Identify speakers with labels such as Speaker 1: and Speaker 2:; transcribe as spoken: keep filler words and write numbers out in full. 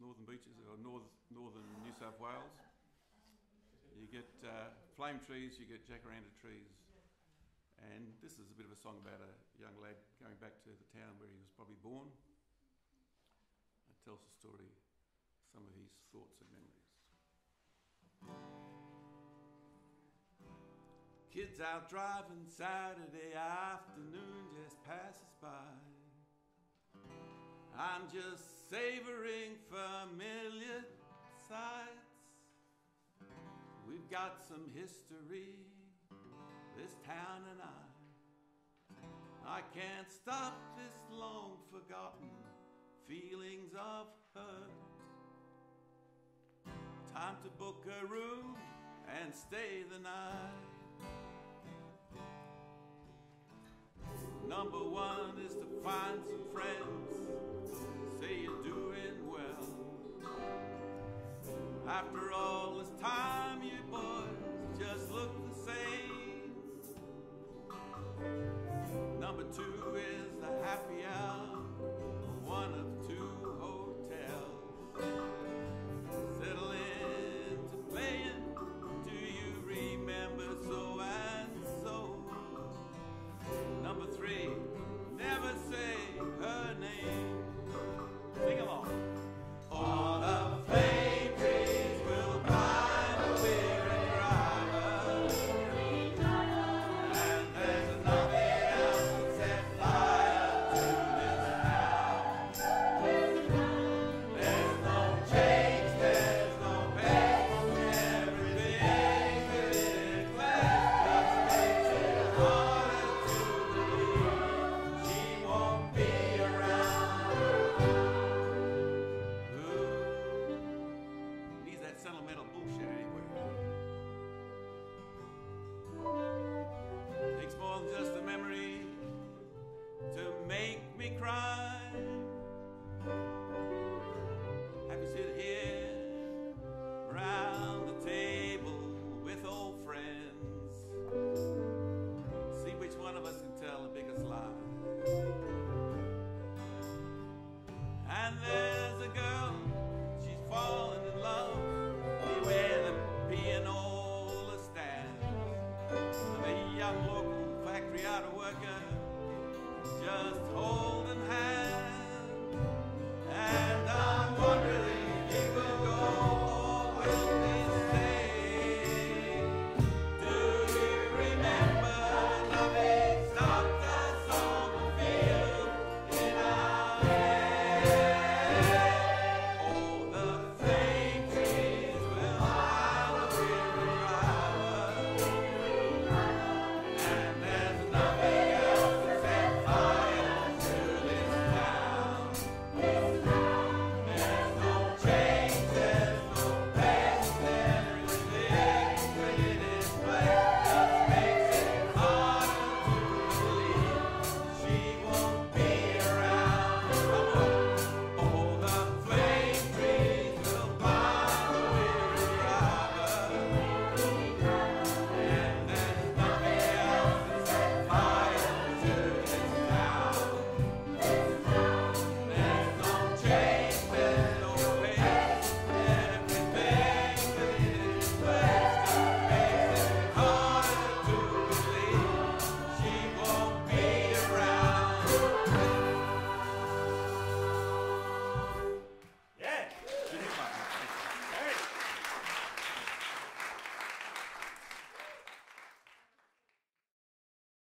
Speaker 1: northern beaches or north, northern New South Wales. You get uh, flame trees, you get jacaranda trees, and this is a bit of a song about a young lad going back to the town where he was probably born. It tells the story, some of his thoughts and memories. Kids out driving Saturday afternoon just passes by. I'm just savouring familiar sights. We've got some history, this town and I. I can't stop this long forgotten feelings of hurt. Time to book a room and stay the night. Number one is to find some friends, say you're doing well. After all this time, you boys just look the same. Number two is the happy hour, one of two hotels. Settle into playing, do you remember so and so? Number three, never say her name. Sing along. All the flame trees will find a weary driver, and there's nothing else to set fire to this town. There's no change, there's no pace, everything within glass just makes it harder to believe she won't be around. Ooh, needs that sentimental bullshit anyway. Takes more than just a memory to make me cry. Happy sit here around the table with old friends. See which one of us can tell the biggest lie. And there's a girl, she's fallen in love where the pianola stands. The young local factory auto worker just holds